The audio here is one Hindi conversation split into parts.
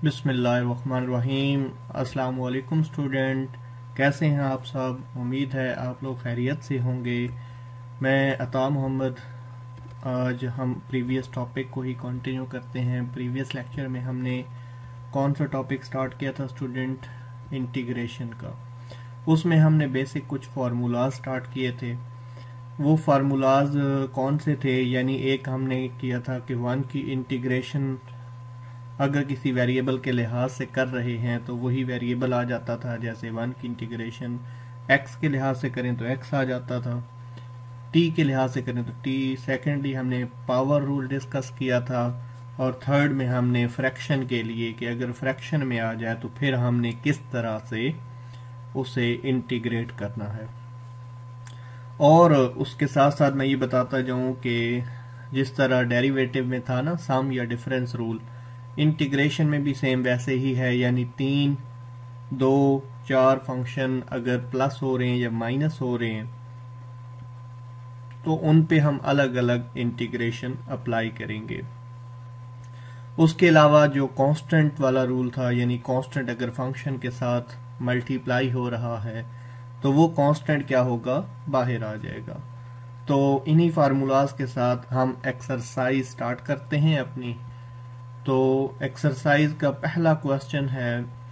बिस्मिल्लाहिर्रहमानिर्रहीम। अस्सलाम वालेकुम स्टूडेंट, कैसे हैं आप सब। उम्मीद है आप लोग खैरियत से होंगे। मैं अता मोहम्मद। आज हम प्रीवियस टॉपिक को ही कंटिन्यू करते हैं। प्रीवियस लेक्चर में हमने कौन सा टॉपिक स्टार्ट किया था स्टूडेंट? इंटीग्रेशन का। उसमें हमने बेसिक कुछ फार्मूलाज स्टार्ट किए थे। वो फार्मूलाज कौन से थे? यानी एक हमने किया था कि वन की इंटीग्रेशन अगर किसी वेरिएबल के लिहाज से कर रहे हैं तो वही वेरिएबल आ जाता था। जैसे वन की इंटीग्रेशन एक्स के लिहाज से करें तो एक्स आ जाता था, टी के लिहाज से करें तो टी। सेकेंडली हमने पावर रूल डिस्कस किया था, और थर्ड में हमने फ्रैक्शन के लिए कि अगर फ्रैक्शन में आ जाए तो फिर हमने किस तरह से उसे इंटीग्रेट करना है। और उसके साथ साथ मैं ये बताता जाऊं कि जिस तरह डेरिवेटिव में था ना सम या डिफरेंस रूल, इंटीग्रेशन में भी सेम वैसे ही है। यानी 3, 2, 4 फंक्शन अगर प्लस हो रहे हैं या माइनस हो रहे हैं तो उन पे हम अलग अलग इंटीग्रेशन अप्लाई करेंगे। उसके अलावा जो कांस्टेंट वाला रूल था, यानी कांस्टेंट अगर फंक्शन के साथ मल्टीप्लाई हो रहा है तो वो कांस्टेंट क्या होगा? बाहर आ जाएगा। तो इन्हीं फार्मूलाज के साथ हम एक्सरसाइज स्टार्ट करते हैं अपनी। तो एक्सरसाइज का पहला क्वेश्चन है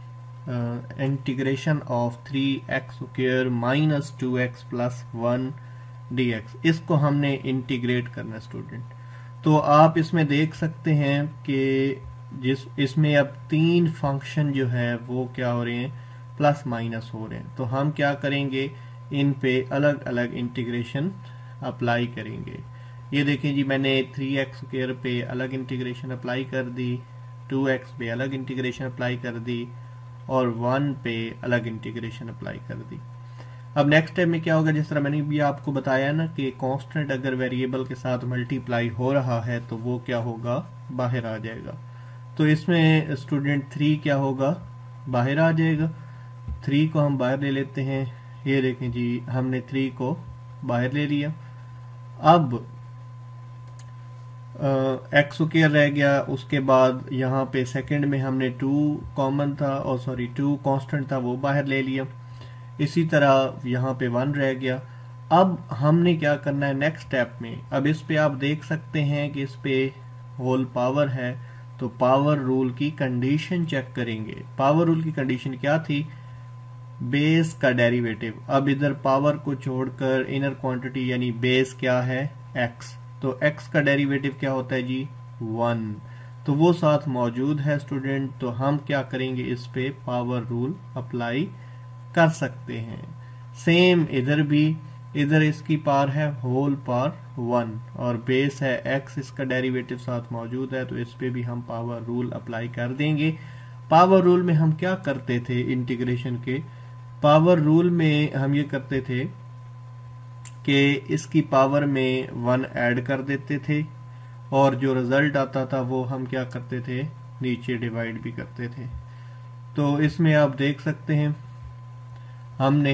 integration of 3x² minus 2x plus 1 dx। इसको हमने इंटीग्रेट करना स्टूडेंट। तो आप इसमें देख सकते हैं कि इसमें अब 3 फंक्शन जो है वो क्या हो रहे हैं? प्लस माइनस हो रहे हैं। तो हम क्या करेंगे? इन पे अलग अलग इंटीग्रेशन अप्लाई करेंगे। ये देखें जी, मैंने 3x² पे अलग इंटीग्रेशन अप्लाई कर दी, 2x पे अलग इंटीग्रेशन अप्लाई कर दी, और 1 पे अलग इंटीग्रेशन अप्लाई कर दी। अब नेक्स्ट स्टेप में क्या होगा? जिस तरह मैंने भी आपको बताया ना कि कांस्टेंट अगर वेरिएबल के साथ मल्टीप्लाई हो रहा है तो वो क्या होगा? बाहर आ जाएगा। तो इसमें स्टूडेंट 3 क्या होगा? बाहर आ जाएगा। 3 को हम बाहर ले लेते हैं। ये देखें जी, हमने 3 को बाहर ले लिया। अब x² रह गया। उसके बाद यहाँ पे सेकंड में हमने 2 कॉमन था, और सॉरी 2 कांस्टेंट था, वो बाहर ले लिया। इसी तरह यहाँ पे 1 रह गया। अब हमने क्या करना है नेक्स्ट स्टेप में? अब इस पे आप देख सकते हैं कि इस पे होल पावर है, तो पावर रूल की कंडीशन चेक करेंगे। पावर रूल की कंडीशन क्या थी? बेस का डेरिवेटिव। अब इधर पावर को छोड़कर इनर क्वांटिटी यानी बेस क्या है? x। तो x का डेरिवेटिव क्या होता है जी? 1। तो वो साथ मौजूद है स्टूडेंट। तो हम क्या करेंगे? इस पे पावर रूल अप्लाई कर सकते हैं। सेम इधर भी, इधर इसकी पावर है होल पावर 1 और बेस है x, इसका डेरिवेटिव साथ मौजूद है, तो इस पे भी हम पावर रूल अप्लाई कर देंगे। पावर रूल में हम क्या करते थे? इंटीग्रेशन के पावर रूल में हम ये करते थे कि इसकी पावर में 1 ऐड कर देते थे, और जो रिजल्ट आता था वो हम क्या करते थे? नीचे डिवाइड भी करते थे। तो इसमें आप देख सकते हैं हमने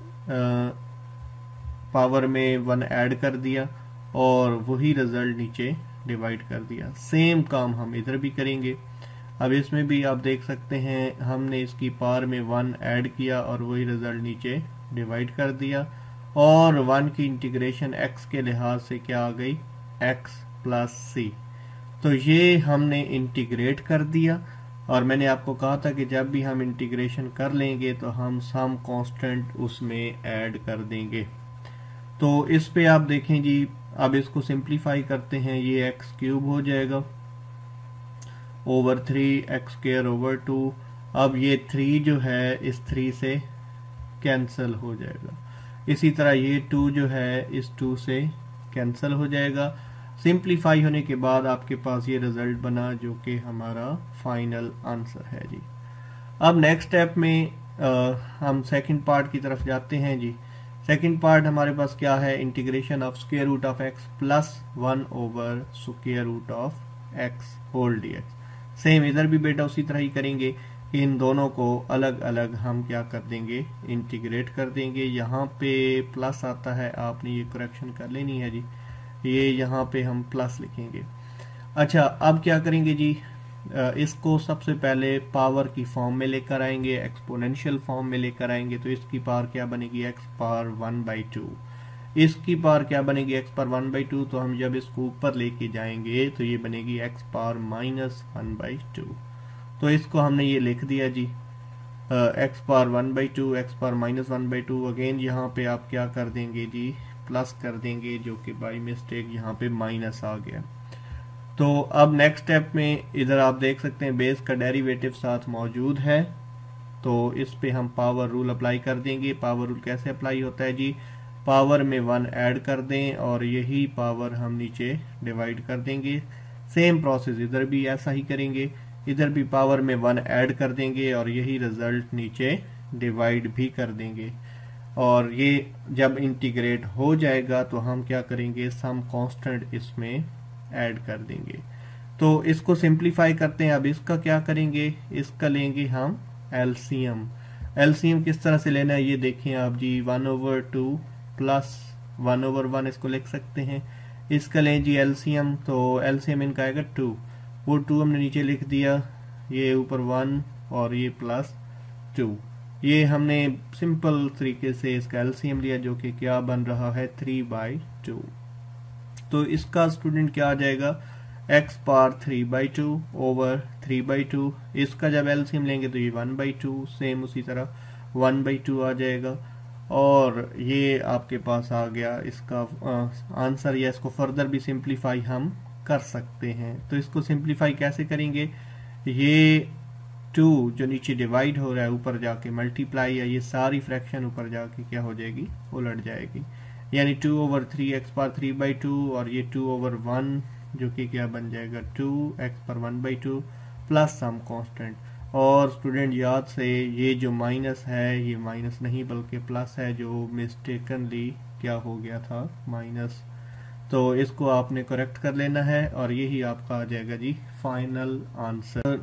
पावर में 1 ऐड कर दिया और वही रिजल्ट नीचे डिवाइड कर दिया। सेम काम हम इधर भी करेंगे। अब इसमें भी आप देख सकते हैं हमने इसकी पावर में 1 ऐड किया और वही रिजल्ट नीचे डिवाइड कर दिया, और 1 की इंटीग्रेशन x के लिहाज से क्या आ गई? x plus c। तो ये हमने इंटीग्रेट कर दिया। और मैंने आपको कहा था कि जब भी हम इंटीग्रेशन कर लेंगे तो हम सम कांस्टेंट उसमें ऐड कर देंगे। तो इस पे आप देखें जी, अब इसको सिंप्लीफाई करते हैं। ये x³ हो जाएगा ओवर 3x² ओवर 2। अब ये 3 जो है इस 3 से कैंसिल हो जाएगा। इसी तरह ये 2 जो है इस 2 से कैंसिल हो जाएगा। सिंप्लीफाई होने के बाद आपके पास ये रिजल्ट बना जो कि हमारा फाइनल आंसर है जी। अब नेक्स्ट स्टेप में हम सेकंड पार्ट की तरफ जाते हैं जी। सेकंड पार्ट हमारे पास क्या है? Integration of square root of x plus 1 over square root of x whole dx। Same इधर भी बेटा उसी तरह ही करेंगे। इन दोनों को अलग अलग हम क्या कर देंगे? इंटीग्रेट कर देंगे। यहाँ पे प्लस आता है, आपने ये करेक्शन कर लेनी है जी। ये यहाँ पे हम प्लस लिखेंगे। अच्छा, अब क्या करेंगे जी? इसको सबसे पहले पावर की फॉर्म में लेकर आएंगे, एक्सपोनेंशियल फॉर्म में लेकर आएंगे, तो इसकी पावर क्या बनेगी, एक्स पावर 1/2। इसकी पावर क्या बनेगी, एक्स पावर 1/2। तो हम जब इसको ऊपर लेके जाएंगे तो ये बनेगी एक्स पावर -1/2। तो इसको हमने ये लिख दिया जी, X power 1/2, X power -1/2। Again यहाँ पे आप क्या कर देंगे जी, प्लस कर देंगे, जो कि बाई मिस्टेक यहाँ पे माइनस आ गया। तो अब नेक्स्ट स्टेप में इधर आप देख सकते हैं बेस का डेरिवेटिव साथ मौजूद है, तो इस पे हम पावर रूल अप्लाई कर देंगे। पावर रूल कैसे अप्लाई होता है जी, पावर में 1 ऐड कर दें और यही पावर हम नीचे डिवाइड कर देंगे। सेम प्रोसेस इधर भी ऐसा ही करेंगे, इधर भी पावर में 1 ऐड कर देंगे और यही रिजल्ट नीचे डिवाइड भी कर देंगे। और ये जब इंटीग्रेट हो जाएगा तो हम क्या करेंगे, सम कांस्टेंट इसमें ऐड कर देंगे। तो इसको सिंप्लीफाई करते हैं। अब इसका क्या करेंगे, इसका लेंगे हम एलसीएम। एलसीएम किस तरह से लेना है ये देखें आप जी, 1/2 प्लस 1/1 इसको लिख सकते हैं। इसका लें जी एलसीएम, तो एलसीएम इनका आएगा 2, वो 2 हमने नीचे लिख दिया, ये ऊपर 1 और ये प्लस 2। ये हमने सिंपल तरीके से इसका एलसीएम लिया, जो कि क्या बन रहा है 3/2। तो इसका स्टूडेंट क्या आ जाएगा, एक्स पावर 3/2 ओवर 3/2। इसका जब एलसीएम लेंगे तो ये 1/2, सेम उसी तरह 1/2 आ जाएगा। और ये आपके पास आ गया इसका आंसर, या इसको फर्दर भी सिंप्लीफाई हम कर सकते हैं। तो इसको सिंप्लीफाई कैसे करेंगे, ये 2 जो नीचे डिवाइड हो रहा है ऊपर जाके मल्टीप्लाई, या ये सारी फ्रैक्शन ऊपर जाके क्या हो जाएगी, उलट जाएगी। यानी 2/3 एक्स पावर 3/2 और ये 2/1 जो कि क्या बन जाएगा 2 X power 1/2 plus some constant. और स्टूडेंट याद से ये जो माइनस है ये माइनस नहीं बल्कि प्लस है, जो मिस्टेकनली क्या हो गया था माइनस। तो इसको आपने करेक्ट कर लेना है और यही आपका आ जाएगा जी फाइनल आंसर।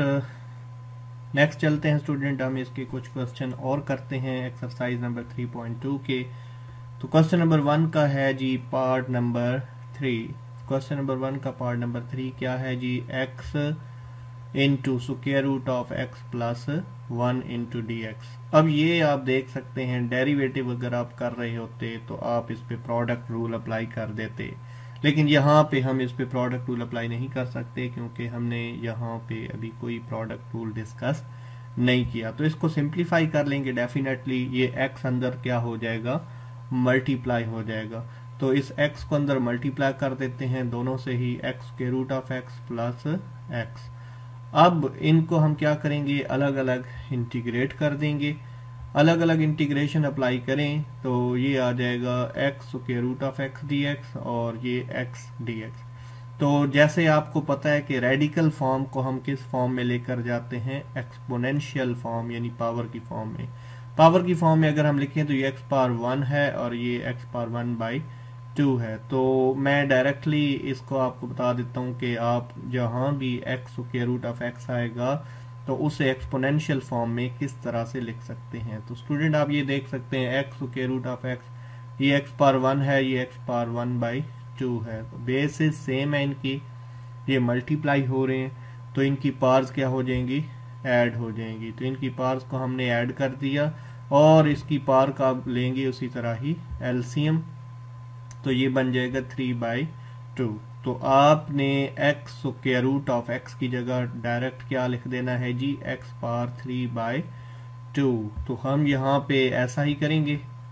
नेक्स्ट चलते हैं स्टूडेंट, हम इसके कुछ क्वेश्चन और करते हैं एक्सरसाइज नंबर 3.2 के। तो क्वेश्चन नंबर 1 का है जी पार्ट नंबर 3। क्वेश्चन नंबर 1 का पार्ट नंबर 3 क्या है जी, x into square root of x plus 1 into D X. अब ये आप देख सकते हैं डेरिवेटिव अगर आप कर रहे होते तो आप इस पे प्रोडक्ट रूल अप्लाई कर देते, लेकिन यहाँ पे हम इस पे प्रोडक्ट रूल अप्लाई नहीं कर सकते क्योंकि हमने यहाँ पे अभी कोई प्रोडक्ट रूल डिस्कस नहीं किया। तो इसको सिंप्लीफाई कर लेंगे, डेफिनेटली ये x अंदर क्या हो जाएगा, मल्टीप्लाई हो जाएगा। तो इस x को अंदर मल्टीप्लाई कर देते हैं दोनों से ही, x के root of x plus x। अब इनको हम क्या करेंगे, अलग अलग इंटीग्रेट कर देंगे। अलग अलग इंटीग्रेशन अप्लाई करें तो ये आ जाएगा x के रूट ऑफ x dx और ये x dx। तो जैसे आपको पता है कि रेडिकल फॉर्म को हम किस फॉर्म में लेकर जाते हैं, एक्सपोनेंशियल फॉर्म यानी पावर की फॉर्म में। पावर की फॉर्म में अगर हम लिखें तो ये x पावर 1 है और ये x पावर 1/2 है। तो मैं डायरेक्टली इसको आपको बता देता हूँ कि आप जहाँ भी x के रूट ऑफ x आएगा तो उसे एक्सपोनेंशियल फॉर्म में किस तरह से लिख सकते हैं। तो स्टूडेंट आप ये देख सकते हैं x के रूट ऑफ x, ये x पावर 1 है, ये x पावर 1/2 है। तो बेसिस सेम है इनकी, ये मल्टीप्लाई हो रहे हैं तो इनकी पार्स क्या हो जाएंगी, ऐड हो जाएंगी। तो इनकी पार्स को हमने ऐड कर दिया और इसकी पार का लेंगे उसी तरह ही एलसीएम, तो ये बन जाएगा 3/2। तो आपने x के रूट ऑफ x की जगह डायरेक्ट क्या लिख देना है जी, x पावर 3/2। तो हम यहाँ पे ऐसा ही करेंगे,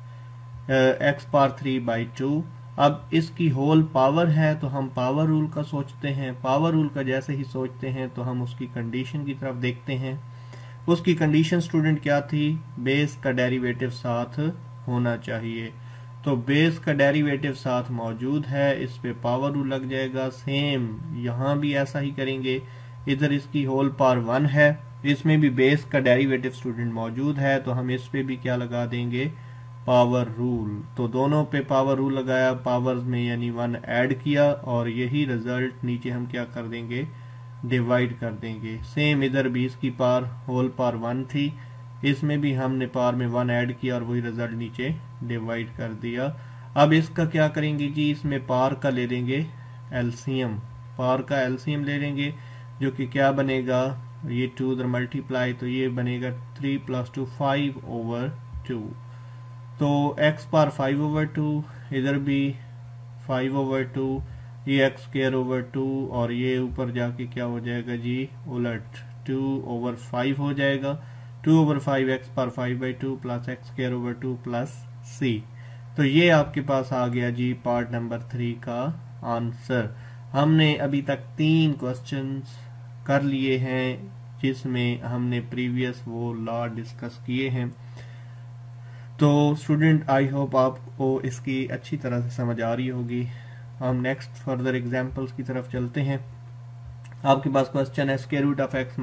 x पावर 3/2। अब इसकी होल पावर है तो हम पावर रूल का सोचते हैं। पावर रूल का जैसे ही सोचते हैं तो हम उसकी कंडीशन की तरफ देखते हैं। उसकी कंडीशन स्टूडेंट क्या थी, बेस का डेरिवेटिव साथ होना चाहिए। तो बेस का डेरिवेटिव साथ मौजूद है, इस पे पावर रूल लग जाएगा। सेम यहाँ भी ऐसा ही करेंगे, इधर इसकी होल पावर 1 है, इसमें भी बेस का डेरिवेटिव स्टूडेंट मौजूद है तो हम इस पे भी क्या लगा देंगे, पावर रूल। तो दोनों पे पावर रूल लगाया, पावर्स में यानी 1 ऐड किया और यही रिजल्ट नीचे हम क्या कर देंगे, डिवाइड कर देंगे। सेम इधर भी इसकी पावर होल पावर 1 थी, इसमें भी हमने पावर में 1 ऐड किया और वही रिजल्ट नीचे डिवाइड कर दिया। अब इसका क्या करेंगे जी, इसमें पावर का ले लेंगे एलसीएम, पावर का एलसीएम ले लेंगे। जो कि क्या बनेगा, ये 2 उधर मल्टीप्लाई, तो ये बनेगा 3 + 2 5/2। तो x पावर 5/2, इधर भी 5/2, ये x²/2 और ये ऊपर जाके क्या हो जाएगा जी, उलट 2/5 हो जाएगा। 2/5 x power 5/2 plus x²/2 plus c। तो ये आपके पास आ गया जी पार्ट नंबर 3 का आंसर। हमने अभी तक 3 क्वेश्चंस कर लिए हैं जिसमें हमने प्रीवियस वो लॉ डिस्कस किए हैं। तो स्टूडेंट आई होप आपको इसकी अच्छी तरह से समझ आ रही होगी। हम नेक्स्ट फर्दर एग्जांपल्स की तरफ चलते हैं। आपके पास क्वेश्चन है √(x -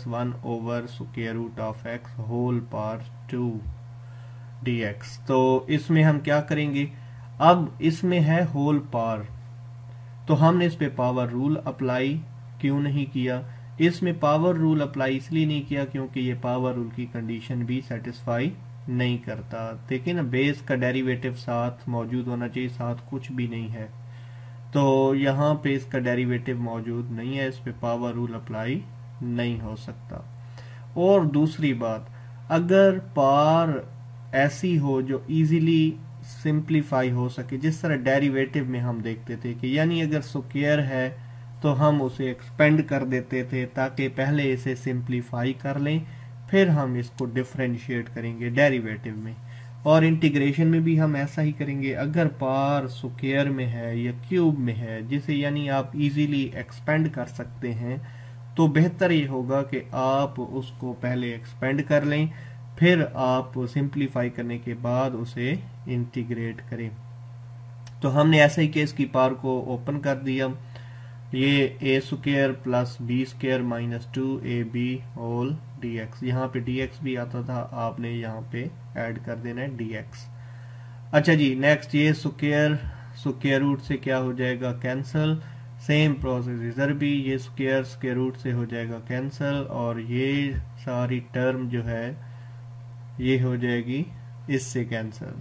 1/√(x whole power 2 dx। तो इसमें हम क्या करेंगे, अब इसमें है होल पावर, तो हमने इस पे पावर रूल अप्लाई क्यों नहीं किया। इसमें पावर रूल अप्लाई इसलिए नहीं किया क्योंकि ये पावर रूल की कंडीशन भी सेटिस्फाई नहीं करता। देखिए ना, बेस का डेरिवेटिव साथ मौजूद होना चाहिए, साथ कुछ भी नहीं है, तो यहाँ पे इसका डेरिवेटिव मौजूद नहीं है, इस पे पावर रूल अप्लाई नहीं हो सकता। और दूसरी बात, अगर पावर ऐसी हो जो इजीली सिंप्लीफाई हो सके, जिस तरह डेरिवेटिव में हम देखते थे कि यानी अगर स्क्वायर है तो हम उसे एक्सपेंड कर देते थे ताकि पहले इसे सिंप्लीफाई कर लें, फिर हम इसको डिफरेंशिएट करेंगे डेरिवेटिव में। और इंटीग्रेशन में भी हम ऐसा ही करेंगे। अगर पावर स्क्वायर में है या क्यूब में है, जिसे यानी आप इजीली एक्सपेंड कर सकते हैं, तो बेहतर ये होगा कि आप उसको पहले एक्सपेंड कर लें, फिर आप सिंप्लीफाई करने के बाद उसे इंटीग्रेट करें। तो हमने ऐसे ही केस की पावर को ओपन कर दिया, ये a² + b² - 2ab whole dx। यहाँ पे dx भी आता था, आपने यहाँ पे ऐड कर देना है dx। अच्छा जी, नेक्स्ट ये स्क्वायर रूट से क्या हो जाएगा, कैंसल। सेम प्रोसेस इधर भी, ये स्क्वायर रूट से हो जाएगा कैंसल, और ये सारी टर्म जो है ये हो जाएगी इससे कैंसल,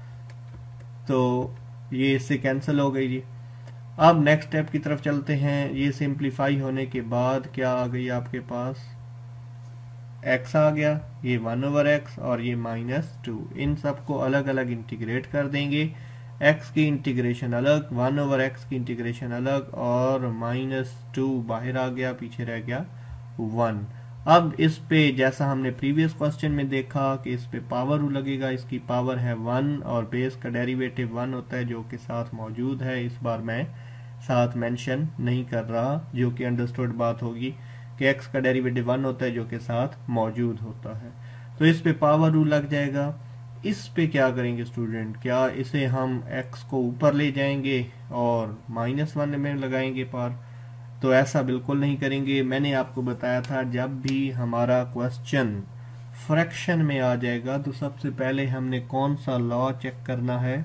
तो ये इससे कैंसल हो गई जी। अब नेक्स्ट स्टेप की तरफ चलते हैं। ये सिंप्लीफाई होने के बाद क्या आ गई आपके पास, x आ गया, ये 1/x और ये -2। इन सबको अलग अलग इंटीग्रेट कर देंगे। x की इंटीग्रेशन अलग, 1/x की इंटीग्रेशन अलग, और -2 बाहर आ गया, पीछे रह गया 1। अब इस पे जैसा हमने प्रीवियस क्वेश्चन में देखा कि इस पे पावर रूल लगेगा, इसकी पावर है 1 और बेस का डेरिवेटिव 1 होता है जो कि साथ मौजूद है। इस बार मैं साथ मेंशन नहीं कर रहा, जो कि अंडरस्टूड बात होगी कि x का डेरिवेटिव 1 होता है जो कि साथ मौजूद होता है। तो इस पे पावर रूल लग जाएगा। इस पे क्या करेंगे स्टूडेंट, क्या इसे हम x को ऊपर ले जाएंगे और -1 में लगाएंगे पावर, तो ऐसा बिल्कुल नहीं करेंगे। मैंने आपको बताया था जब भी हमारा क्वेश्चन फ्रैक्शन में आ जाएगा तो सबसे पहले हमने कौन सा लॉ चेक करना है,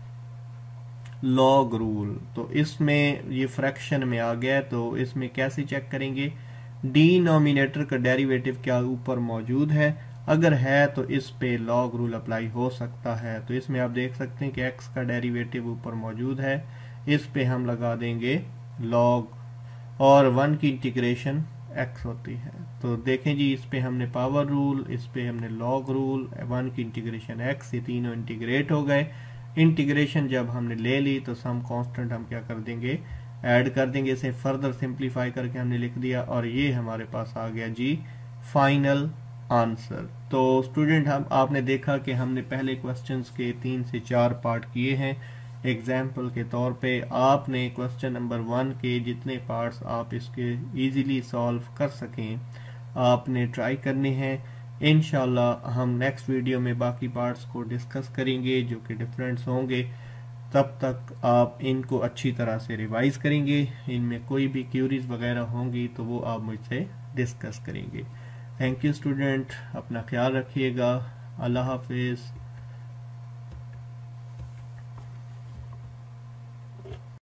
लॉग रूल। तो इसमें ये फ्रैक्शन में आ गया, तो इसमें कैसे चेक करेंगे, डिनोमिनेटर का डेरिवेटिव क्या ऊपर मौजूद है, अगर है तो इस पे लॉग रूल अप्लाई हो सकता है। तो इसमें आप देख सकते हैं कि x का डेरिवेटिव ऊपर मौजूद है, इस पे हम लगा देंगे लॉग, और 1 की इंटीग्रेशन x होती है। तो देखें जी, इस पे हमने पावर रूल, इस पे हमने लॉग रूल, 1 की इंटीग्रेशन x, ये तीनों इंटीग्रेट हो गए। इंटीग्रेशन जब हमने ले ली तो सम कांस्टेंट हम क्या कर देंगे, ऐड कर देंगे। इसे फर्दर सिंप्लीफाई करके हमने लिख दिया, और ये हमारे पास आ गया जी फाइनल आंसर। तो स्टूडेंट, हम आपने देखा कि हमने पहले क्वेश्चंस के 3 से 4 पार्ट किए हैं। एग्जाम्पल के तौर पे आपने क्वेश्चन नंबर 1 के जितने पार्ट्स आप इसके इजीली सॉल्व कर सकें आपने ट्राई करने हैं। इंशाल्लाह हम नेक्स्ट वीडियो में बाकी पार्ट्स को डिस्कस करेंगे जो कि डिफरेंट्स होंगे। तब तक आप इनको अच्छी तरह से रिवाइज करेंगे, इनमें कोई भी क्यूरीज वगैरह होंगी तो वो आप मुझसे डिस्कस करेंगे। थैंक यू स्टूडेंट, अपना ख्याल रखिएगा। अल्लाह हाफिज़।